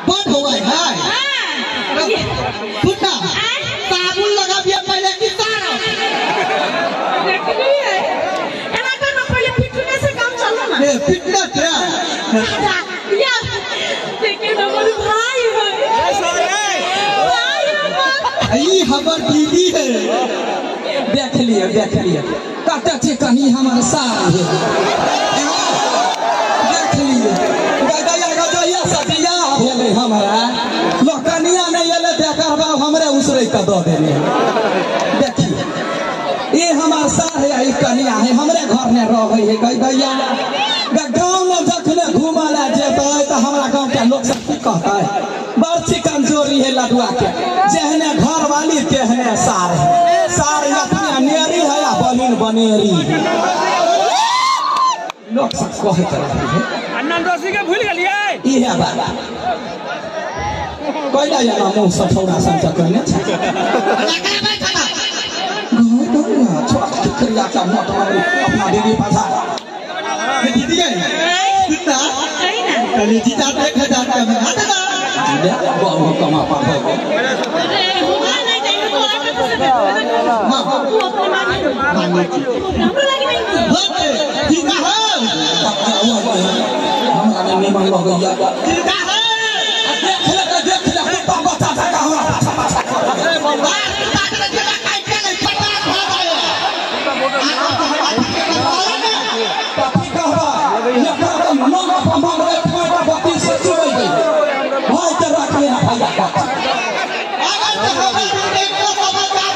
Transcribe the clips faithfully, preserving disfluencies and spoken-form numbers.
बंद हो गए है सुनना साबुन लगा दिया पहले की सारा फिटनेस से काम चल रहा है फिटनेस है या देखिए ना मेरे भाई है भाई हमार दीदी है देख लिया देख लिया काटे थे कहीं हमारे साथ है देख लिया गया गया सदिया भेले हमारा लोकनिया नहीं एले देकर बा हमरे उसरे का दो देने देखिए ये हमार साथ है ई कनिया है हमरे घर में रह गई है गई गया गांव में जखने घुमाला जेतो तो हमरा गांव के लोग सब की कहता है बड़ी कमजोरी है लडुआ के जहने घर वाली तेहने सार है सार अपने नेरी है या बहिन बनेरी लोग सब कहत रहे है अन्ना दोषी के भूल गेलिए ई है बात कोई ना या मुंह सब थोड़ा संचा करने छोटा क्रिया का मत मारो अपना दीदी पासा दीदी है सुनना कल जीता देख जाता है हाथ ना वो कमा पा हो अरे हुआ नहीं चाहिए तो आटा से हां तू अपने माने माने हमरो लगी नहीं जीता है हमरा नहीं मान लग गया जीता है देख ले देख ले कुत्ता बच्चा था हमरा अरे बाबा ताक ने जेला काट के नहीं पता खा गया पापी कहवा ये कहवा मन पर मन रे ठोका बत्ती से चोई गई भाई के रखले ना भैया का अगर तो हम एक को समझदार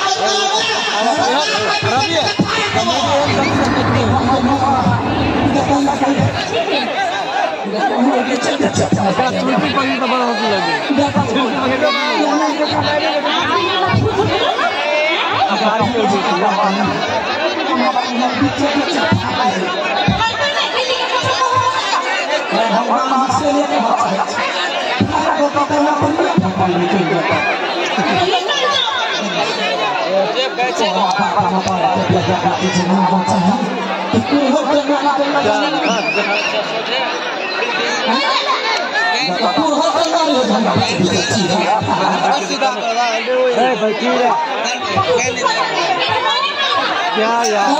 क्या यार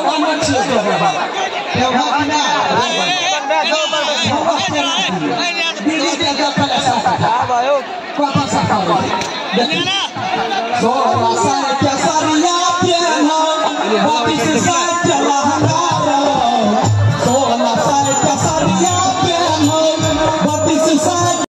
पापा